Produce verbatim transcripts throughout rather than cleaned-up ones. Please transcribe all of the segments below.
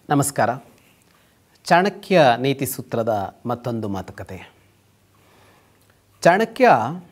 ನಮಸ್ಕಾರ. ಚಾಣಕ್ಯ ನೀತಿ ಸೂತ್ರದ ಮತ್ತೊಂದು ಮಾತುಕತೆ. ಚಾಣಕ್ಯ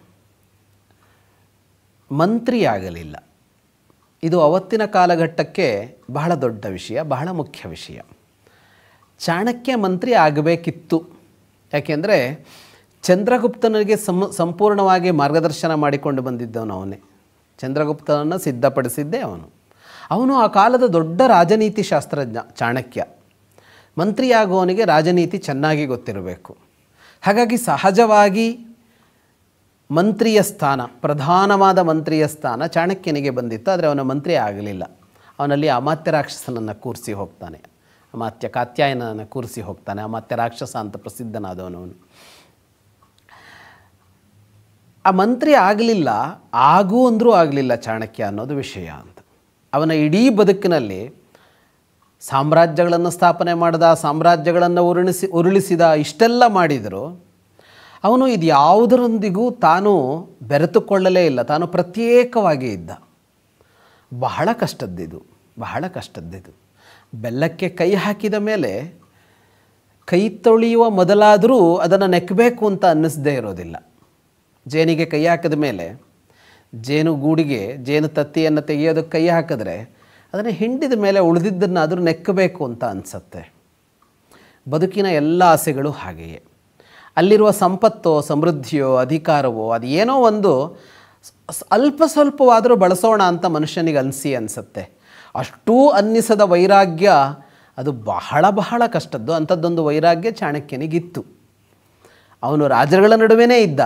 ಮಂತ್ರಿಯಾಗಲಿಲ್ಲ. ಇದು ಅವತ್ತಿನ ಕಾಲಘಟ್ಟಕ್ಕೆ ಬಹಳ ದೊಡ್ಡ ವಿಷಯ, ಬಹಳ ಮುಖ್ಯ ವಿಷಯ. ಚಾಣಕ್ಯ ಮಂತ್ರಿ ಆಗಬೇಕಿತ್ತು. ಯಾಕೆಂದರೆ ಚಂದ್ರಗುಪ್ತನಿಗೆ ಸಂ ಸಂಪೂರ್ಣವಾಗಿ ಮಾರ್ಗದರ್ಶನ ಮಾಡಿಕೊಂಡು ಬಂದಿದ್ದವನು ಅವನೇ. ಚಂದ್ರಗುಪ್ತನನ್ನು ಸಿದ್ಧಪಡಿಸಿದ್ದೇ ಅವನು. ಅವನು ಆ ಕಾಲದ ದೊಡ್ಡ ರಾಜನೀತಿ ಶಾಸ್ತ್ರಜ್ಞ ಚಾಣಕ್ಯ. ಮಂತ್ರಿಯಾಗುವವನಿಗೆ ರಾಜನೀತಿ ಚೆನ್ನಾಗಿ ಗೊತ್ತಿರಬೇಕು. ಹಾಗಾಗಿ ಸಹಜವಾಗಿ ಮಂತ್ರಿಯ ಸ್ಥಾನ, ಪ್ರಧಾನವಾದ ಮಂತ್ರಿಯ ಸ್ಥಾನ ಚಾಣಕ್ಯನಿಗೆ ಬಂದಿತ್ತು. ಆದರೆ ಅವನ ಮಂತ್ರಿ ಆಗಲಿಲ್ಲ. ಅವನಲ್ಲಿ ಅಮಾತ್ಯ ರಾಕ್ಷಸನನ್ನು ಕೂರಿಸಿ ಹೋಗ್ತಾನೆ. ಅಮಾತ್ಯ ಕಾತ್ಯಾಯನನ್ನು ಕೂರಿಸಿ ಹೋಗ್ತಾನೆ. ಅಮಾತ್ಯ ರಾಕ್ಷಸ ಅಂತ ಪ್ರಸಿದ್ಧನಾದವನವನು. ಆ ಮಂತ್ರಿ ಆಗಲಿಲ್ಲ, ಆಗೂ ಅಂದರೂ ಆಗಲಿಲ್ಲ ಚಾಣಕ್ಯ ಅನ್ನೋದು ವಿಷಯ ಅಂತ. ಅವನ ಇಡೀ ಬದುಕಿನಲ್ಲಿ ಸಾಮ್ರಾಜ್ಯಗಳನ್ನು ಸ್ಥಾಪನೆ ಮಾಡಿದ, ಸಾಮ್ರಾಜ್ಯಗಳನ್ನು ಉರುಳಿಸಿ ಉರುಳಿಸಿದ, ಇಷ್ಟೆಲ್ಲ ಮಾಡಿದರು. ಅವನು ಇದು ಯಾವುದರೊಂದಿಗೂ ತಾನು ಬೆರೆತುಕೊಳ್ಳಲೇ ಇಲ್ಲ. ತಾನು ಪ್ರತ್ಯೇಕವಾಗಿ ಇದ್ದ. ಬಹಳ ಕಷ್ಟದ್ದಿದು, ಬಹಳ ಕಷ್ಟದ್ದಿದು. ಬೆಲ್ಲಕ್ಕೆ ಕೈ ಹಾಕಿದ ಮೇಲೆ ಕೈ ತೊಳೆಯುವ ಮೊದಲಾದರೂ ಅದನ್ನು ನೆಕ್ಕಬೇಕು ಅಂತ ಅನ್ನಿಸದೇ ಇರೋದಿಲ್ಲ. ಜೇನಿಗೆ ಕೈ ಹಾಕಿದ ಮೇಲೆ ಜೇನು ಗೂಡಿಗೆ ಜೇನು ತತ್ತಿಯನ್ನು ತೆಗೆಯೋದಕ್ಕೆ ಕೈ ಹಾಕಿದ್ರೆ ಅದನ್ನು ಹಿಂಡಿದ ಮೇಲೆ ಉಳಿದಿದ್ದನ್ನಾದರೂ ನೆಕ್ಕಬೇಕು ಅಂತ ಅನಿಸುತ್ತೆ. ಬದುಕಿನ ಎಲ್ಲ ಆಸೆಗಳು ಹಾಗೆಯೇ. ಅಲ್ಲಿರುವ ಸಂಪತ್ತೋ, ಸಮೃದ್ಧಿಯೋ, ಅಧಿಕಾರವೋ ಅದು ಏನೋ ಒಂದು ಅಲ್ಪ ಸ್ವಲ್ಪವಾದರೂ ಬಳಸೋಣ ಅಂತ ಮನುಷ್ಯನಿಗೆ ಅನಿಸಿ ಅನಿಸುತ್ತೆ. ಅಷ್ಟೂ ಅನ್ನಿಸದ ವೈರಾಗ್ಯ ಅದು ಬಹಳ ಬಹಳ ಕಷ್ಟದ್ದು. ಅಂಥದ್ದೊಂದು ವೈರಾಗ್ಯ ಚಾಣಕ್ಯನಿಗಿತ್ತು. ಅವನು ರಾಜರುಗಳ ನಡುವೆನೇ ಇದ್ದ.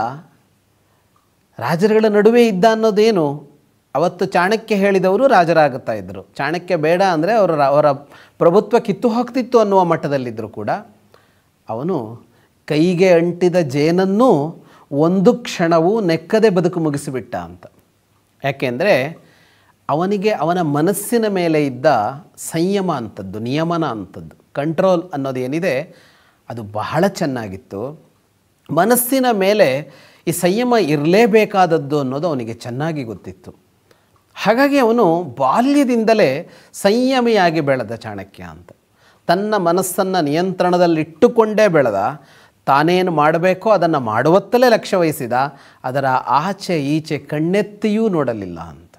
ರಾಜರುಗಳ ನಡುವೆ ಇದ್ದ ಅನ್ನೋದೇನು, ಅವತ್ತು ಚಾಣಕ್ಯ ಹೇಳಿದವರು ರಾಜರಾಗುತ್ತಾ ಇದ್ದರು. ಚಾಣಕ್ಯ ಬೇಡ ಅಂದರೆ ಅವರ ಅವರ ಪ್ರಭುತ್ವ ಕಿತ್ತು ಹೋಗ್ತಿತ್ತು ಅನ್ನುವ ಮಟ್ಟದಲ್ಲಿದ್ದರೂ ಕೂಡ ಅವನು ಕೈಗೆ ಅಂಟಿದ ಜೇನನ್ನು ಒಂದು ಕ್ಷಣವೂ ನೆಕ್ಕದೆ ಬದುಕು ಮುಗಿಸಿಬಿಟ್ಟ ಅಂತ. ಯಾಕೆಂದರೆ ಅವನಿಗೆ ಅವನ ಮನಸ್ಸಿನ ಮೇಲೆ ಇದ್ದ ಸಂಯಮ ಅಂಥದ್ದು, ನಿಯಮನ ಅಂಥದ್ದು, ಕಂಟ್ರೋಲ್ ಅನ್ನೋದೇನಿದೆ ಅದು ಬಹಳ ಚೆನ್ನಾಗಿತ್ತು. ಮನಸ್ಸಿನ ಮೇಲೆ ಈ ಸಂಯಮ ಇರಲೇಬೇಕಾದದ್ದು ಅನ್ನೋದು ಅವನಿಗೆ ಚೆನ್ನಾಗಿ ಗೊತ್ತಿತ್ತು. ಹಾಗಾಗಿ ಅವನು ಬಾಲ್ಯದಿಂದಲೇ ಸಂಯಮಿಯಾಗಿ ಬೆಳೆದ ಚಾಣಕ್ಯ ಅಂತ. ತನ್ನ ಮನಸ್ಸನ್ನು ನಿಯಂತ್ರಣದಲ್ಲಿಟ್ಟುಕೊಂಡೇ ಬೆಳೆದ. ತಾನೇನು ಮಾಡಬೇಕೋ ಅದನ್ನು ಮಾಡುವತ್ತಲೇ ಲಕ್ಷ್ಯ ವಹಿಸಿದ. ಅದರ ಆಚೆ ಈಚೆ ಕಣ್ಣೆತ್ತಿಯೂ ನೋಡಲಿಲ್ಲ ಅಂತ.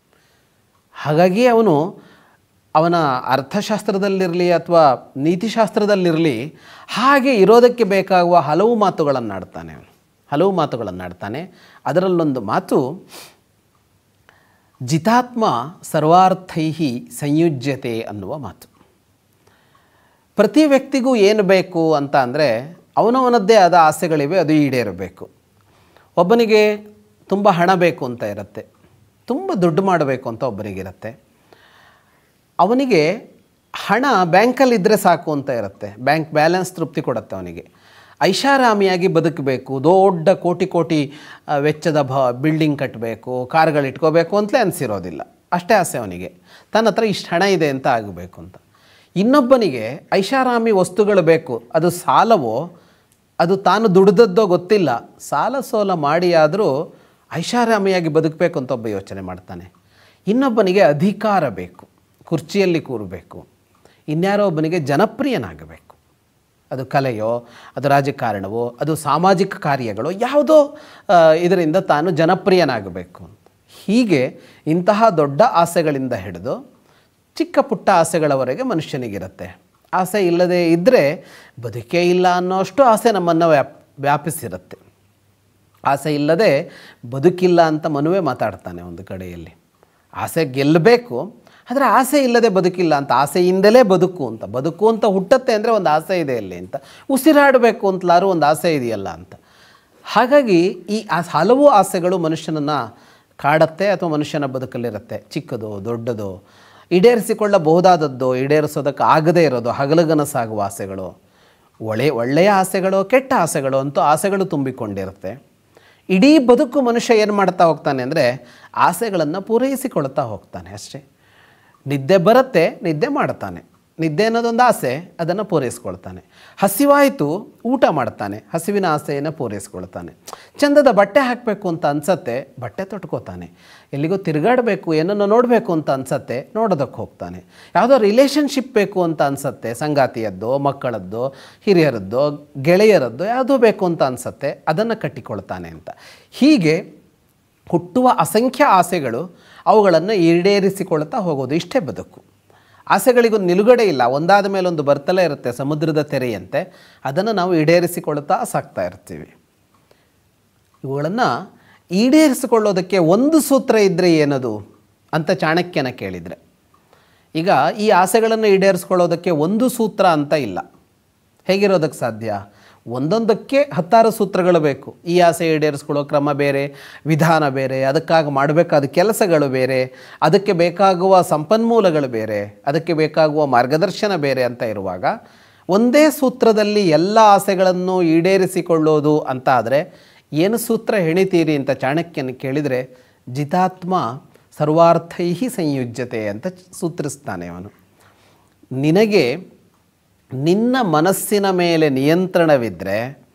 ಹಾಗಾಗಿ ಅವನು ಅವನ ಅರ್ಥಶಾಸ್ತ್ರದಲ್ಲಿರಲಿ ಅಥವಾ ನೀತಿಶಾಸ್ತ್ರದಲ್ಲಿರಲಿ ಹಾಗೆ ಇರೋದಕ್ಕೆ ಬೇಕಾಗುವ ಹಲವು ಮಾತುಗಳನ್ನು ಆಡ್ತಾನೆ. ಹಲವು ಮಾತುಗಳನ್ನು ಆಡ್ತಾನೆ. ಅದರಲ್ಲೊಂದು ಮಾತು ಜಿತಾತ್ಮ ಸರ್ವಾರ್ಥೈ ಸಂಯುಜ್ಯತೆ ಅನ್ನುವ ಮಾತು. ಪ್ರತಿ ವ್ಯಕ್ತಿಗೂ ಏನು ಬೇಕು ಅಂತ ಅಂದರೆ ಅವನವನದ್ದೇ ಆದ ಆಸೆಗಳಿವೆ, ಅದು ಈಡೇರಬೇಕು. ಒಬ್ಬನಿಗೆ ತುಂಬ ಹಣ ಬೇಕು ಅಂತ ಇರುತ್ತೆ, ತುಂಬ ದುಡ್ಡು ಮಾಡಬೇಕು ಅಂತ ಒಬ್ಬನಿಗಿರುತ್ತೆ. ಅವನಿಗೆ ಹಣ ಬ್ಯಾಂಕಲ್ಲಿದ್ದರೆ ಸಾಕು ಅಂತ ಇರುತ್ತೆ. ಬ್ಯಾಂಕ್ ಬ್ಯಾಲೆನ್ಸ್ ತೃಪ್ತಿ ಕೊಡುತ್ತೆ ಅವನಿಗೆ. ಐಷಾರಾಮಿಯಾಗಿ ಬದುಕಬೇಕು, ದೊಡ್ಡ ಕೋಟಿ ಕೋಟಿ ವೆಚ್ಚದ ಭ ಬಿಲ್ಡಿಂಗ್ ಕಟ್ಟಬೇಕು, ಕಾರ್ಗಳು ಇಟ್ಕೋಬೇಕು ಅಂತಲೇ ಅನಿಸಿರೋದಿಲ್ಲ. ಅಷ್ಟೇ ಆಸೆ ಅವನಿಗೆ. ತನ್ನ ಹತ್ರ ಇಷ್ಟು ಹಣ ಇದೆ ಅಂತ ಆಗಬೇಕು ಅಂತ. ಇನ್ನೊಬ್ಬನಿಗೆ ಐಷಾರಾಮಿ ವಸ್ತುಗಳು ಬೇಕು. ಅದು ಸಾಲವೋ ಅದು ತಾನು ದುಡ್ದದ್ದೋ ಗೊತ್ತಿಲ್ಲ. ಸಾಲ ಸೋಲ ಮಾಡಿ ಆದರೂ ಐಷಾರಾಮಿಯಾಗಿ ಬದುಕಬೇಕು ಅಂತ ಒಬ್ಬ ಯೋಚನೆ ಮಾಡ್ತಾನೆ. ಇನ್ನೊಬ್ಬನಿಗೆ ಅಧಿಕಾರ ಬೇಕು, ಕುರ್ಚಿಯಲ್ಲಿ ಕೂರಬೇಕು. ಇನ್ಯಾರೋ ಒಬ್ಬನಿಗೆ ಜನಪ್ರಿಯನಾಗಬೇಕು. ಅದು ಕಲೆಯೋ, ಅದು ರಾಜಕಾರಣವೋ, ಅದು ಸಾಮಾಜಿಕ ಕಾರ್ಯಗಳೋ, ಯಾವುದೋ ಇದರಿಂದ ತಾನು ಜನಪ್ರಿಯನಾಗಬೇಕು ಅಂತ. ಹೀಗೆ ಇಂತಹ ದೊಡ್ಡ ಆಸೆಗಳಿಂದ ಹಿಡಿದು ಚಿಕ್ಕ ಪುಟ್ಟ ಆಸೆಗಳವರೆಗೆ ಮನುಷ್ಯನಿಗಿರುತ್ತೆ. ಆಸೆ ಇಲ್ಲದೆ ಇದ್ದರೆ ಬದುಕೇ ಇಲ್ಲ ಅನ್ನೋಷ್ಟು ಆಸೆ ನಮ್ಮನ್ನು ವ್ಯಾಪ್ ವ್ಯಾಪಿಸಿರುತ್ತೆ. ಆಸೆ ಇಲ್ಲದೆ ಬದುಕಿಲ್ಲ ಅಂತ ಮನುವೆ ಮಾತಾಡ್ತಾನೆ ಒಂದು ಕಡೆಯಲ್ಲಿ. ಆಸೆ ಗೆಲ್ಲಬೇಕು, ಆದರೆ ಆಸೆ ಇಲ್ಲದೆ ಬದುಕಿಲ್ಲ ಅಂತ. ಆಸೆಯಿಂದಲೇ ಬದುಕು ಅಂತ. ಬದುಕು ಅಂತ ಹುಟ್ಟತ್ತೆ ಅಂದರೆ ಒಂದು ಆಸೆ ಇದೆ ಅಲ್ಲಿ ಅಂತ. ಉಸಿರಾಡಬೇಕು ಅಂತಲಾರು ಒಂದು ಆಸೆ ಇದೆಯಲ್ಲ ಅಂತ. ಹಾಗಾಗಿ ಈ ಆ ಹಲವು ಆಸೆಗಳು ಮನುಷ್ಯನನ್ನು ಕಾಡತ್ತೆ ಅಥವಾ ಮನುಷ್ಯನ ಬದುಕಲ್ಲಿರುತ್ತೆ. ಚಿಕ್ಕದೋ ದೊಡ್ಡದೋ, ಈಡೇರಿಸಿಕೊಳ್ಳಬಹುದಾದದ್ದೋ ಈಡೇರಿಸೋದಕ್ಕೆ ಆಗದೇ ಇರೋದು, ಹಗಲುಗನಸಾಗುವ ಆಸೆಗಳು, ಒಳ್ಳೆ ಒಳ್ಳೆಯ ಆಸೆಗಳು, ಕೆಟ್ಟ ಆಸೆಗಳು ಅಂತೂ ಆಸೆಗಳು ತುಂಬಿಕೊಂಡಿರುತ್ತೆ. ಇಡೀ ಬದುಕು ಮನುಷ್ಯ ಏನು ಮಾಡ್ತಾ ಹೋಗ್ತಾನೆ ಅಂದರೆ ಆಸೆಗಳನ್ನು ಪೂರೈಸಿಕೊಳ್ತಾ ಹೋಗ್ತಾನೆ ಅಷ್ಟೇ. ನಿದ್ದೆ ಬರುತ್ತೆ, ನಿದ್ದೆ ಮಾಡ್ತಾನೆ. ನಿದ್ದೆ ಅನ್ನೋದೊಂದು ಆಸೆ, ಅದನ್ನು ಪೂರೈಸ್ಕೊಳ್ತಾನೆ. ಹಸಿವಾಯಿತು, ಊಟ ಮಾಡ್ತಾನೆ, ಹಸಿವಿನ ಆಸೆಯನ್ನು ಪೂರೈಸ್ಕೊಳ್ತಾನೆ. ಚಂದದ ಬಟ್ಟೆ ಹಾಕಬೇಕು ಅಂತ ಅನ್ಸತ್ತೆ, ಬಟ್ಟೆ ತೊಟ್ಕೋತಾನೆ. ಎಲ್ಲಿಗೋ ತಿರುಗಾಡಬೇಕು, ಏನನ್ನು ನೋಡಬೇಕು ಅಂತ ಅನ್ಸತ್ತೆ, ನೋಡೋದಕ್ಕೆ ಹೋಗ್ತಾನೆ. ಯಾವುದೋ ರಿಲೇಷನ್ಶಿಪ್ ಬೇಕು ಅಂತ ಅನ್ಸತ್ತೆ, ಸಂಗಾತಿಯದ್ದೋ, ಮಕ್ಕಳದ್ದೋ, ಹಿರಿಯರದ್ದೋ, ಗೆಳೆಯರದ್ದೋ ಯಾವುದೋ ಬೇಕು ಅಂತ ಅನ್ಸತ್ತೆ, ಅದನ್ನು ಕಟ್ಟಿಕೊಳ್ತಾನೆ ಅಂತ. ಹೀಗೆ ಹುಟ್ಟುವ ಅಸಂಖ್ಯ ಆಸೆಗಳು, ಅವುಗಳನ್ನು ಈಡೇರಿಸಿಕೊಳ್ತಾ ಹೋಗೋದು, ಇಷ್ಟೇ ಬದುಕು. ಆಸೆಗಳಿಗೊಂದು ನಿಲುಗಡೆ ಇಲ್ಲ, ಒಂದಾದ ಮೇಲೆ ಒಂದು ಬರ್ತಲೇ ಇರುತ್ತೆ, ಸಮುದ್ರದ ತೆರೆಯಂತೆ. ಅದನ್ನು ನಾವು ಈಡೇರಿಸಿಕೊಳ್ತಾ ಸಾಕ್ತಾ ಇರ್ತೀವಿ. ಇವುಗಳನ್ನು ಈಡೇರಿಸಿಕೊಳ್ಳೋದಕ್ಕೆ ಒಂದು ಸೂತ್ರ ಇದ್ದರೆ ಏನದು ಅಂತ ಚಾಣಕ್ಯನ ಕೇಳಿದರೆ, ಈಗ ಈ ಆಸೆಗಳನ್ನು ಈಡೇರಿಸ್ಕೊಳ್ಳೋದಕ್ಕೆ ಒಂದು ಸೂತ್ರ ಅಂತ ಇಲ್ಲ. ಹೇಗಿರೋದಕ್ಕೆ ಸಾಧ್ಯ? ಒಂದೊಂದಕ್ಕೆ ಹತ್ತಾರು ಸೂತ್ರಗಳು ಬೇಕು. ಈ ಆಸೆ ಈಡೇರಿಸ್ಕೊಳ್ಳೋ ಕ್ರಮ ಬೇರೆ, ವಿಧಾನ ಬೇರೆ, ಅದಕ್ಕಾಗಿ ಮಾಡಬೇಕಾದ ಕೆಲಸಗಳು ಬೇರೆ, ಅದಕ್ಕೆ ಬೇಕಾಗುವ ಸಂಪನ್ಮೂಲಗಳು ಬೇರೆ, ಅದಕ್ಕೆ ಬೇಕಾಗುವ ಮಾರ್ಗದರ್ಶನ ಬೇರೆ ಅಂತ ಇರುವಾಗ ಒಂದೇ ಸೂತ್ರದಲ್ಲಿ ಎಲ್ಲ ಆಸೆಗಳನ್ನು ಈಡೇರಿಸಿಕೊಳ್ಳೋದು ಅಂತ ಆದರೆ ಏನು ಸೂತ್ರ ಹೆಣಿತೀರಿ ಅಂತ ಚಾಣಕ್ಯನ ಕೇಳಿದರೆ, ಜಿತಾತ್ಮ ಸರ್ವಾರ್ಥೈ ಸಂಯುಜ್ಯತೆ ಅಂತ ಸೂತ್ರಿಸ್ತಾನೆ ಅವನು. ನಿನಗೆ ನಿನ್ನ ಮನಸ್ಸಿನ ಮೇಲೆ ನಿಯಂತ್ರಣವಿದ್ದರೆ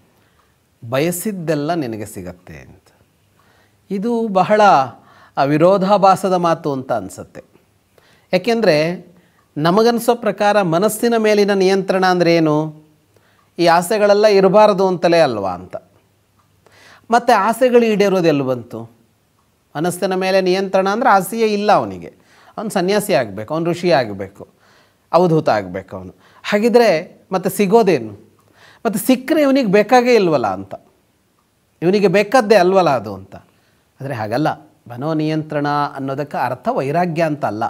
ಬಯಸಿದ್ದೆಲ್ಲ ನಿನಗೆ ಸಿಗತ್ತೆ ಅಂತ. ಇದು ಬಹಳ ವಿರೋಧಾಭಾಸದ ಮಾತು ಅಂತ ಅನಿಸುತ್ತೆ. ಯಾಕೆಂದರೆ ನಮಗನ್ಸೋ ಪ್ರಕಾರ ಮನಸ್ಸಿನ ಮೇಲಿನ ನಿಯಂತ್ರಣ ಅಂದರೆ ಏನು? ಈ ಆಸೆಗಳೆಲ್ಲ ಇರಬಾರದು ಅಂತಲೇ ಅಲ್ವಾ ಅಂತ. ಮತ್ತು ಆಸೆಗಳು ಈಡೇರೋದು ಎಲ್ಲಿ ಬಂತು? ಮನಸ್ಸಿನ ಮೇಲೆ ನಿಯಂತ್ರಣ ಅಂದರೆ ಆಸೆಯೇ ಇಲ್ಲ ಅವನಿಗೆ. ಅವನು ಸನ್ಯಾಸಿ ಆಗಬೇಕು, ಅವನು ಋಷಿ ಆಗಬೇಕು, ಅವಧೂತ ಆಗಬೇಕು ಅವನು. ಹಾಗಿದ್ರೆ ಮತ್ತು ಸಿಗೋದೇನು? ಮತ್ತು ಸಿಕ್ಕರೆ ಇವನಿಗೆ ಬೇಕಾಗೇ ಇಲ್ವಲ್ಲ ಅಂತ, ಇವನಿಗೆ ಬೇಕಾದ್ದೇ ಅಲ್ವಲ್ಲ ಅದು ಅಂತ. ಆದರೆ ಹಾಗಲ್ಲ. ಮನೋನಿಯಂತ್ರಣ ಅನ್ನೋದಕ್ಕೆ ಅರ್ಥ ವೈರಾಗ್ಯ ಅಂತ ಅಲ್ಲ.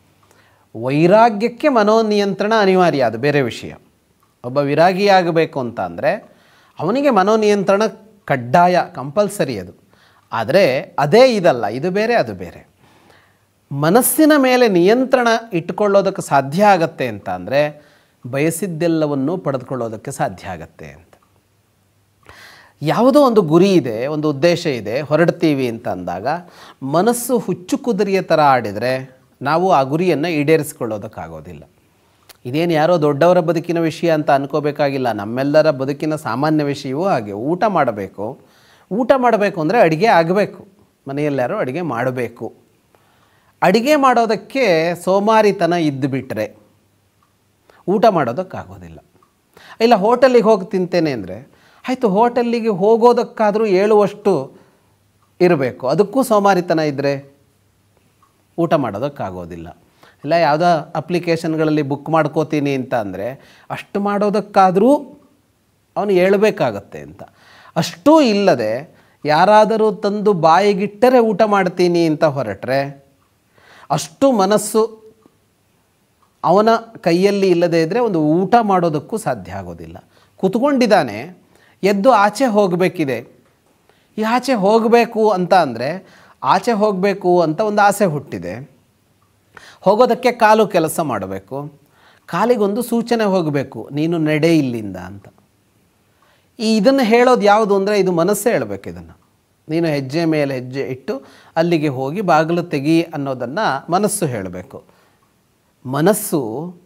ವೈರಾಗ್ಯಕ್ಕೆ ಮನೋನಿಯಂತ್ರಣ ಅನಿವಾರ್ಯ, ಅದು ಬೇರೆ ವಿಷಯ. ಒಬ್ಬ ವಿರಾಗಿಯಾಗಬೇಕು ಅಂತ ಅಂದರೆ ಅವನಿಗೆ ಮನೋನಿಯಂತ್ರಣ ಕಡ್ಡಾಯ, ಕಂಪಲ್ಸರಿ ಅದು. ಆದರೆ ಅದೇ ಇದಲ್ಲ, ಇದು ಬೇರೆ ಅದು ಬೇರೆ. ಮನಸ್ಸಿನ ಮೇಲೆ ನಿಯಂತ್ರಣ ಇಟ್ಟುಕೊಳ್ಳೋದಕ್ಕೆ ಸಾಧ್ಯ ಆಗತ್ತೆ ಅಂತ ಅಂದರೆ ಬಯಸಿದ್ದೆಲ್ಲವನ್ನು ಪಡೆದುಕೊಳ್ಳೋದಕ್ಕೆ ಸಾಧ್ಯ ಆಗತ್ತೆ ಅಂತ. ಯಾವುದೋ ಒಂದು ಗುರಿ ಇದೆ, ಒಂದು ಉದ್ದೇಶ ಇದೆ, ಹೊರಡ್ತೀವಿ ಅಂತ ಅಂದಾಗ ಮನಸ್ಸು ಹುಚ್ಚು ಕುದುರೆಯ ಥರ ಆಡಿದರೆ ನಾವು ಆ ಗುರಿಯನ್ನು ಈಡೇರಿಸಿಕೊಳ್ಳೋದಕ್ಕಾಗೋದಿಲ್ಲ. ಇದೇನು ಯಾರೋ ದೊಡ್ಡವರ ಬದುಕಿನ ವಿಷಯ ಅಂತ ಅನ್ಕೋಬೇಕಾಗಿಲ್ಲ. ನಮ್ಮೆಲ್ಲರ ಬದುಕಿನ ಸಾಮಾನ್ಯ ವಿಷಯವೂ ಹಾಗೆ. ಊಟ ಮಾಡಬೇಕು, ಊಟ ಮಾಡಬೇಕು ಅಂದರೆ ಅಡುಗೆ ಆಗಬೇಕು, ಮನೆಯಲ್ಲಾರೋ ಅಡುಗೆ ಮಾಡಬೇಕು. ಅಡುಗೆ ಮಾಡೋದಕ್ಕೆ ಸೋಮಾರಿತನ ಇದ್ದು ಬಿಟ್ಟರೆ ಊಟ ಮಾಡೋದಕ್ಕಾಗೋದಿಲ್ಲ. ಇಲ್ಲ ಹೋಟೆಲಿಗೆ ಹೋಗಿ ತಿಂತೇನೆ ಅಂದರೆ ಆಯಿತು, ಹೋಟೆಲ್ಲಿಗೆ ಹೋಗೋದಕ್ಕಾದರೂ ಹೇಳುವಷ್ಟು ಇರಬೇಕು, ಅದಕ್ಕೂ ಸೋಮಾರಿತನ ಇದ್ದರೆ ಊಟ ಮಾಡೋದಕ್ಕಾಗೋದಿಲ್ಲ. ಇಲ್ಲ ಯಾವುದೋ ಅಪ್ಲಿಕೇಶನ್ಗಳಲ್ಲಿ ಬುಕ್ ಮಾಡ್ಕೋತೀನಿ ಅಂತ ಅಂದರೆ ಅಷ್ಟು ಮಾಡೋದಕ್ಕಾದರೂ ಅವನು ಹೇಳಬೇಕಾಗತ್ತೆ ಅಂತ. ಅಷ್ಟೂ ಇಲ್ಲದೆ ಯಾರಾದರೂ ತಂದು ಬಾಯಿಗಿಟ್ಟರೆ ಊಟ ಮಾಡ್ತೀನಿ ಅಂತ ಹೊರಟ್ರೆ ಅಷ್ಟು ಮನಸ್ಸು ಅವನ ಕೈಯಲ್ಲಿ ಇಲ್ಲದೇ ಇದ್ದರೆ ಒಂದು ಊಟ ಮಾಡೋದಕ್ಕೂ ಸಾಧ್ಯ ಆಗೋದಿಲ್ಲ. ಕೂತ್ಕೊಂಡಿದ್ದಾನೆ, ಎದ್ದು ಆಚೆ ಹೋಗಬೇಕಿದೆ. ಈ ಆಚೆ ಹೋಗಬೇಕು ಅಂತ ಅಂದರೆ ಆಚೆ ಹೋಗಬೇಕು ಅಂತ ಒಂದು ಆಸೆ ಹುಟ್ಟಿದೆ. ಹೋಗೋದಕ್ಕೆ ಕಾಲು ಕೆಲಸ ಮಾಡಬೇಕು, ಕಾಲಿಗೊಂದು ಸೂಚನೆ ಹೋಗಬೇಕು, ನೀನು ನಡೆ ಇಲ್ಲಿಂದ ಅಂತ. ಈ ಇದನ್ನು ಹೇಳೋದು ಯಾವುದು ಅಂದರೆ ಇದು ಮನಸ್ಸೇ ಹೇಳಬೇಕು. ಇದನ್ನು ನೀನು ಹೆಜ್ಜೆ ಮೇಲೆ ಹೆಜ್ಜೆ ಇಟ್ಟು ಅಲ್ಲಿಗೆ ಹೋಗಿ ಬಾಗಿಲು ತೆಗಿ ಅನ್ನೋದನ್ನು ಮನಸ್ಸು ಹೇಳಬೇಕು. ಮನಸ್ಸು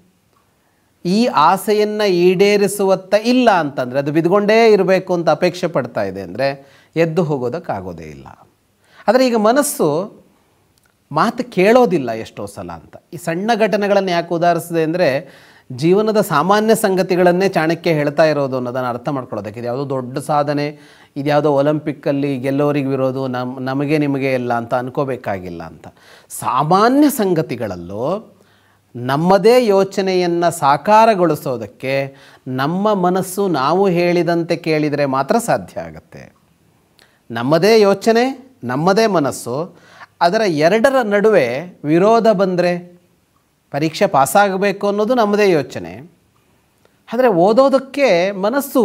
ಈ ಆಸೆಯನ್ನು ಈಡೇರಿಸುವತ್ತ ಇಲ್ಲ ಅಂತಂದರೆ, ಅದು ಬಿದ್ದುಕೊಂಡೇ ಇರಬೇಕು ಅಂತ ಅಪೇಕ್ಷೆ ಪಡ್ತಾ ಇದೆ ಅಂದರೆ ಎದ್ದು ಹೋಗೋದಕ್ಕಾಗೋದೇ ಇಲ್ಲ. ಆದರೆ ಈಗ ಮನಸ್ಸು ಮಾತು ಕೇಳೋದಿಲ್ಲ ಎಷ್ಟೋ ಸಲ ಅಂತ. ಈ ಸಣ್ಣ ಘಟನೆಗಳನ್ನು ಯಾಕೆ ಉದಾಹರಿಸಿದೆ ಅಂದರೆ ಜೀವನದ ಸಾಮಾನ್ಯ ಸಂಗತಿಗಳನ್ನೇ ಚಾಣಕ್ಯ ಹೇಳ್ತಾ ಇರೋದು ಅನ್ನೋದನ್ನು ಅರ್ಥ ಮಾಡ್ಕೊಳ್ಳೋದಕ್ಕೆ. ಇದು ಯಾವುದೋ ದೊಡ್ಡ ಸಾಧನೆ, ಇದ್ಯಾವುದೋ ಒಲಿಂಪಿಕ್ಕಲ್ಲಿ ಗೆಲ್ಲೋರಿಗೆ ಇರೋದು, ನಮ್ಮ ನಮಗೆ ನಿಮಗೆ ಎಲ್ಲ ಅಂತ ಅನ್ಕೋಬೇಕಾಗಿಲ್ಲ ಅಂತ. ಸಾಮಾನ್ಯ ಸಂಗತಿಗಳಲ್ಲೂ ನಮ್ಮದೇ ಯೋಚನೆಯನ್ನು ಸಾಕಾರಗೊಳಿಸೋದಕ್ಕೆ ನಮ್ಮ ಮನಸ್ಸು ನಾವು ಹೇಳಿದಂತೆ ಕೇಳಿದರೆ ಮಾತ್ರ ಸಾಧ್ಯ ಆಗುತ್ತೆ. ನಮ್ಮದೇ ಯೋಚನೆ, ನಮ್ಮದೇ ಮನಸ್ಸು, ಅದರ ಎರಡರ ನಡುವೆ ವಿರೋಧ ಬಂದರೆ ಪರೀಕ್ಷೆ ಪಾಸಾಗಬೇಕು ಅನ್ನೋದು ನಮ್ಮದೇ ಯೋಚನೆ. ಆದರೆ ಓದೋದಕ್ಕೆ ಮನಸ್ಸು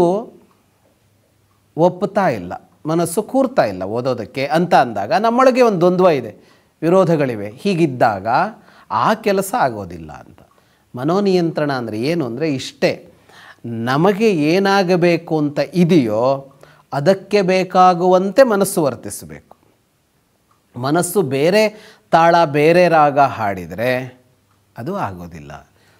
ಒಪ್ಪುತ್ತಾ ಇಲ್ಲ, ಮನಸ್ಸು ಕೂರ್ತಾ ಇಲ್ಲ ಓದೋದಕ್ಕೆ ಅಂತ ಅಂದಾಗ ನಮ್ಮೊಳಗೆ ಒಂದು ದ್ವಂದ್ವ ಇದೆ, ವಿರೋಧಗಳಿವೆ. ಹೀಗಿದ್ದಾಗ ಆ ಕೆಲಸ ಆಗೋದಿಲ್ಲ ಅಂತ. ಮನೋನಿಯಂತ್ರಣ ಅಂದರೆ ಏನು ಅಂದರೆ ಇಷ್ಟೇ, ನಮಗೆ ಏನಾಗಬೇಕು ಅಂತ ಇದೆಯೋ ಅದಕ್ಕೆ ಬೇಕಾಗುವಂತೆ ಮನಸ್ಸು ವರ್ತಿಸಬೇಕು. ಮನಸ್ಸು ಬೇರೆ ತಾಳ ಬೇರೆ ರಾಗ ಹಾಡಿದರೆ ಅದು ಆಗೋದಿಲ್ಲ.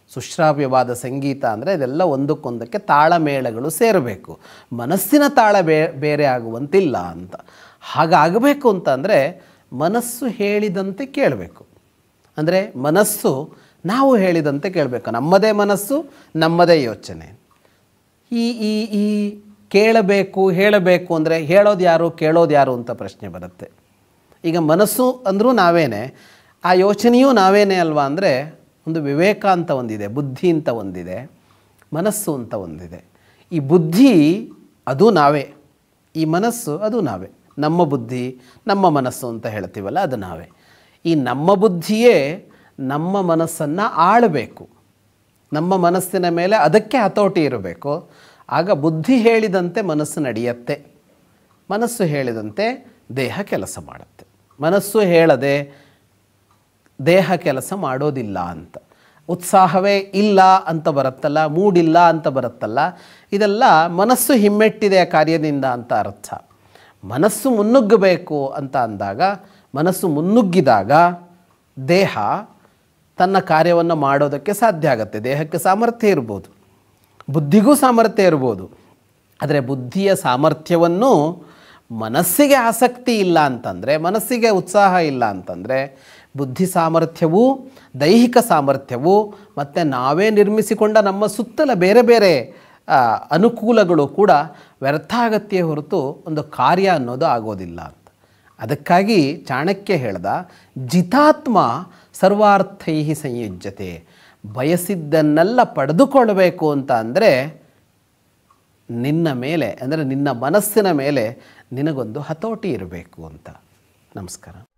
ಸುಶ್ರಾವ್ಯವಾದ ಸಂಗೀತ ಅಂದರೆ ಇದೆಲ್ಲ ಒಂದಕ್ಕೊಂದಕ್ಕೆ ತಾಳಮೇಳಗಳು ಸೇರಬೇಕು. ಮನಸ್ಸಿನ ತಾಳ ಬೇ ಬೇರೆ ಆಗುವಂತಿಲ್ಲ ಅಂತ. ಹಾಗಾಗಬೇಕು ಅಂತ ಅಂದರೆ ಮನಸ್ಸು ಹೇಳಿದಂತೆ ಕೇಳಬೇಕು. ಅಂದರೆ ಮನಸ್ಸು ನಾವು ಹೇಳಿದಂತೆ ಕೇಳಬೇಕು. ನಮ್ಮದೇ ಮನಸ್ಸು, ನಮ್ಮದೇ ಯೋಚನೆ. ಈ ಈ ಈ ಕೇಳಬೇಕು ಹೇಳಬೇಕು ಅಂದರೆ ಹೇಳೋದು ಯಾರು ಕೇಳೋದು ಯಾರು ಅಂತ ಪ್ರಶ್ನೆ ಬರುತ್ತೆ. ಈಗ ಮನಸ್ಸು ಅಂದರೂ ನಾವೇನೆ, ಆ ಯೋಚನೆಯೂ ನಾವೇನೇ ಅಲ್ವಾ ಅಂದರೆ ಒಂದು ವಿವೇಕ ಅಂತ ಒಂದಿದೆ, ಬುದ್ಧಿ ಅಂತ ಒಂದಿದೆ, ಮನಸ್ಸು ಅಂತ ಒಂದಿದೆ. ಈ ಬುದ್ಧಿ ಅದು ನಾವೇ, ಈ ಮನಸ್ಸು ಅದು ನಾವೇ. ನಮ್ಮ ಬುದ್ಧಿ ನಮ್ಮ ಮನಸ್ಸು ಅಂತ ಹೇಳ್ತೀವಲ್ಲ, ಅದು ನಾವೇ. ಈ ನಮ್ಮ ಬುದ್ಧಿಯೇ ನಮ್ಮ ಮನಸ್ಸನ್ನು ಆಳಬೇಕು. ನಮ್ಮ ಮನಸ್ಸಿನ ಮೇಲೆ ಅದಕ್ಕೆ ಹತೋಟಿ ಇರಬೇಕು. ಆಗ ಬುದ್ಧಿ ಹೇಳಿದಂತೆ ಮನಸ್ಸು ನಡೆಯುತ್ತೆ, ಮನಸ್ಸು ಹೇಳಿದಂತೆ ದೇಹ ಕೆಲಸ ಮಾಡುತ್ತೆ. ಮನಸ್ಸು ಹೇಳದೆ ದೇಹ ಕೆಲಸ ಮಾಡೋದಿಲ್ಲ ಅಂತ. ಉತ್ಸಾಹವೇ ಇಲ್ಲ ಅಂತ ಬರುತ್ತಲ್ಲ, ಮೂಡಿಲ್ಲ ಅಂತ ಬರುತ್ತಲ್ಲ, ಇದೆಲ್ಲ ಮನಸ್ಸು ಹಿಮ್ಮೆಟ್ಟಿದೆ ಕಾರ್ಯದಿಂದ ಅಂತ ಅರ್ಥ. ಮನಸ್ಸು ಮುನ್ನುಗ್ಗಬೇಕು ಅಂತ ಅಂದಾಗ, ಮನಸ್ಸು ಮುನ್ನುಗ್ಗಿದಾಗ ದೇಹ ತನ್ನ ಕಾರ್ಯವನ್ನು ಮಾಡೋದಕ್ಕೆ ಸಾಧ್ಯ ಆಗುತ್ತೆ. ದೇಹಕ್ಕೆ ಸಾಮರ್ಥ್ಯ ಇರ್ಬೋದು, ಬುದ್ಧಿಗೂ ಸಾಮರ್ಥ್ಯ ಇರ್ಬೋದು. ಆದರೆ ಬುದ್ಧಿಯ ಸಾಮರ್ಥ್ಯವನ್ನು ಮನಸ್ಸಿಗೆ ಆಸಕ್ತಿ ಇಲ್ಲ ಅಂತಂದರೆ, ಮನಸ್ಸಿಗೆ ಉತ್ಸಾಹ ಇಲ್ಲ ಅಂತಂದರೆ, ಬುದ್ಧಿ ಸಾಮರ್ಥ್ಯವೂ ದೈಹಿಕ ಸಾಮರ್ಥ್ಯವೂ ಮತ್ತು ನಾವೇ ನಿರ್ಮಿಸಿಕೊಂಡ ನಮ್ಮ ಸುತ್ತಲ ಬೇರೆ ಬೇರೆ ಅನುಕೂಲಗಳು ಕೂಡ ವ್ಯರ್ಥ ಆಗತ್ತೆ ಹೊರತು ಒಂದು ಕಾರ್ಯ ಅನ್ನೋದು ಆಗೋದಿಲ್ಲ ಅಂತ. ಅದಕ್ಕಾಗಿ ಚಾಣಕ್ಯ ಹೇಳ್ದ, ಜಿತಾತ್ಮ ಸರ್ವಾರ್ಥೈ ಸಂಯುಜ್ಯತೆ. ಬಯಸಿದ್ದನ್ನೆಲ್ಲ ಪಡೆದುಕೊಳ್ಳಬೇಕು ಅಂತ ಅಂದರೆ ನಿನ್ನ ಮೇಲೆ, ಅಂದರೆ ನಿನ್ನ ಮನಸ್ಸಿನ ಮೇಲೆ ನಿನಗೊಂದು ಹತೋಟಿ ಇರಬೇಕು ಅಂತ. ನಮಸ್ಕಾರ.